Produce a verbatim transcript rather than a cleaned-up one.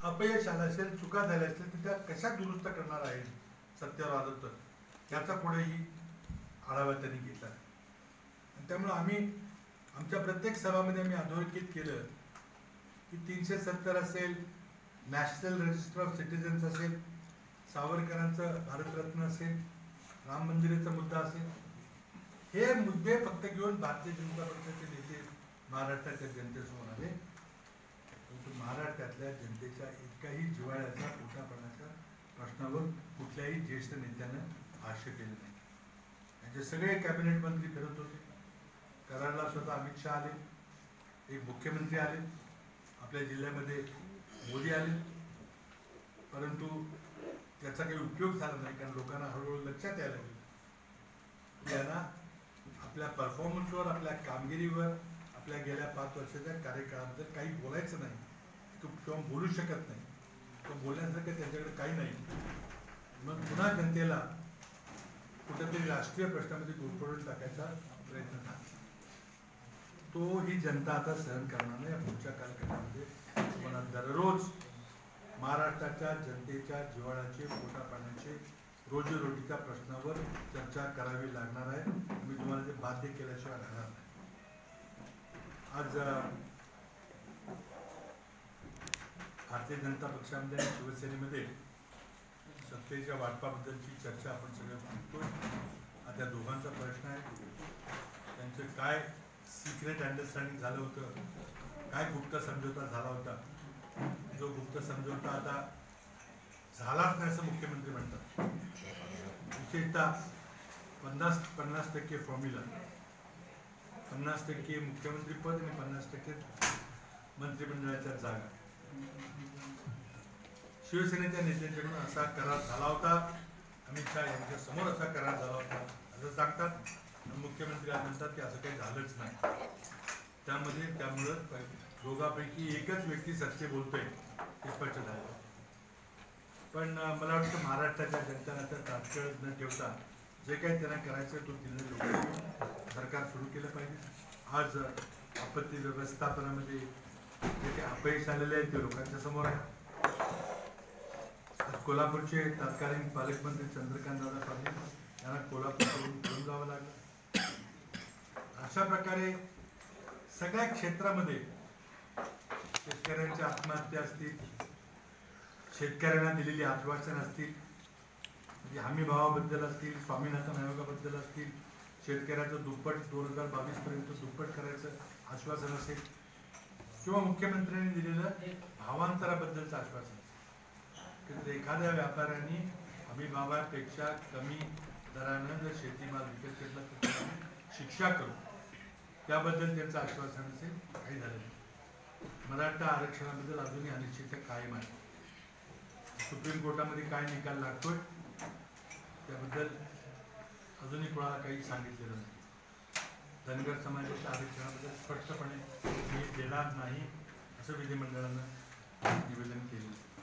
अपयश आलं असेल, चुका झाल्या असतील तर त्या कशा दुरुस्त करणार आहे सत्यावर आलं तर याचा पुढेही आढावा त्यांनी घेतला. त्यामुळे आम्ही आमच्या प्रत्येक सभामध्ये आम्ही अधोरेखित केलं की तीनशे सत्तर असेल, नॅशनल रजिस्टर ऑफ सिटीजन्स असेल, सावरकरांचं भारतरत्न असेल, राम मंदिराचा मुद्दा असेल, हे मुद्दे फक्त घेऊन भारतीय जनता पक्षाचे नेते महाराष्ट्राच्या जनतेसमोर आले. परंतु महाराष्ट्रातल्या जनतेच्या इतकाही जिव्हाळ्याचा पोटापाण्याच्या प्रश्नावर कुठल्याही ज्येष्ठ नेत्यानं भाष्य केलं नाही. म्हणजे सगळे कॅबिनेट मंत्री फिरत होते. कराडला स्वतः अमित शहा आले, एक मुख्यमंत्री आले, आपल्या जिल्ह्यामध्ये मोदी आले, परंतु त्याचा काही उपयोग झाला नाही. कारण लोकांना हळूहळू लक्षात यायला लागलं यांना आपल्या परफॉर्मन्सवर, आपल्या कामगिरीवर, आपल्या गेल्या पाच वर्षाच्या कार्यकाळाबद्दल काही बोलायचं नाही किंवा बोलू शकत नाही, तो बोलण्यासारखं त्यांच्याकडे काही नाही. मग पुन्हा जनतेला कुठेतरी राष्ट्रीय प्रश्नामध्ये गुरफटून टाकायचा प्रयत्न झाला. तो ही जनता आता सहन करणार नाही. पुढच्या कालखंडामध्ये तुम्हाला दररोज महाराष्ट्राच्या जनतेच्या जिव्हाळ्याचे, पोटापाण्याचे, रोजीरोटीच्या प्रश्नावर चर्चा करावी लागणार आहे. मी तुम्हाला ते बाध्य केल्याशिवाय राहणार नाही. आज भारतीय जनता पक्षामध्ये आणि शिवसेनेमध्ये सत्तेच्या वाटपाबद्दलची चर्चा आपण सगळे बघतोय. आता दोघांचा प्रश्न आहे, त्यांचं काय सिक्रेट अंडरस्टँडिंग झालं होतं, काय गुप्त समझोता झाला होता. जो गुप्त समझोता आता झालाच नाही असं मुख्यमंत्री म्हणतात. विशेषतः पन्नास पन्नास टक्के फॉर्म्युला, पन्नास टक्के मुख्यमंत्री पद आणि पन्नास टक्के मंत्रिमंडळाच्या जागा. शिवसेनेच्या नेत्यांच्याकडून असा करार झाला होता, अमित शहा यांच्या समोर असा करार झाला होता असं सांगतात. मुख्यमंत्री आज म्हणतात की असं काही झालंच नाही. त्यामध्ये त्यामुळं दोघांपैकी एकच व्यक्ती सत्य बोलतोय हे स्पष्ट झालं. पण मला वाटतं महाराष्ट्राच्या जनतेला तर तात्काळ न ठेवता जे काही त्यांना करायचं तो दिल्ली लोक सरकार सुरू केलं पाहिजे. आज आपत्ती व्यवस्थापनामध्ये जे काही अपयश आलेले आहेत ते लोकांच्या समोर आहे. आज कोल्हापूरचे तत्कालीन पालकमंत्री चंद्रकांत दादा पाटील यांना कोल्हापूरकडून घेऊन जावं लागलं. अशा प्रकारे सगळ्या क्षेत्रामध्ये शेतकऱ्यांच्या आत्महत्या असतील, शेतकऱ्यांना दिलेली आश्वासन असतील, म्हणजे हमी भावाबद्दल असतील, स्वामीनाथन आयोगाबद्दल असतील, शेतकऱ्याचं दुप्पट दोन हजार बावीस पर्यंत दुप्पट करायचं आश्वासन असेल, किंवा मुख्यमंत्र्यांनी दिलेलं भावांतराबद्दलचं आश्वासन असेल. एखाद्या व्यापाऱ्यांनी हमी भावापेक्षा कमी दरानं जर शेतीमाल विकत घेतला तर त्याला शिक्षा करू, त्याबद्दल त्यांचं आश्वासन असेल, काही झालं नाही. मराठा आरक्षणाबद्दल अजूनही अनिश्चितता कायम आहे. सुप्रीम कोर्टामध्ये काय निकाल लागतोय त्याबद्दल अजूनही कोणाला काही सांगितलेलं नाही. धनगर समाजाच्या आरक्षणाबद्दल स्पष्टपणे मी देणार नाही असं विधिमंडळानं निवेदन केलं.